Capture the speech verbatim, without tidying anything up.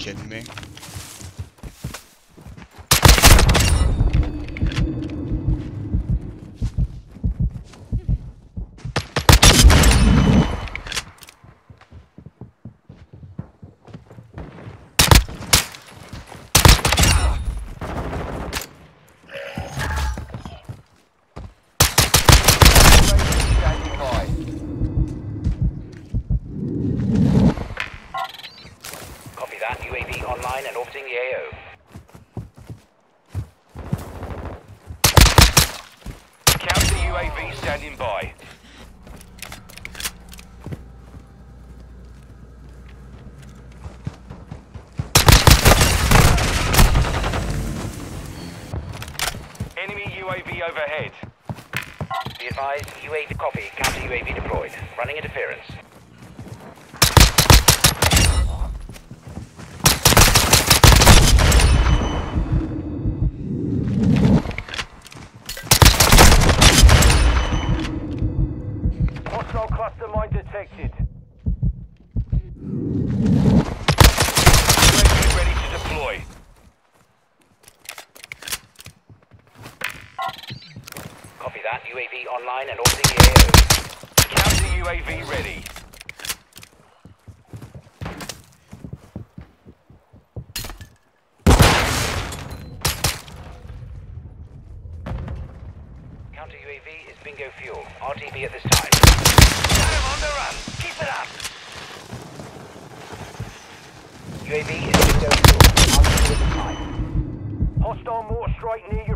kidding me? U A V online and orbiting the A O. Counter U A V standing by. Enemy U A V overhead. Be advised, U A V copy. Counter U A V deployed. Running interference. Hostile cluster mine detected. U A V ready to deploy. Copy that. U A V online and orbiting the A O. Counter U A V ready. Counter U A V is bingo fuel. R T B at this time. Got him on the run. Keep it up. U A V is bingo fuel. R T B at this time. Hostile mortar strike near your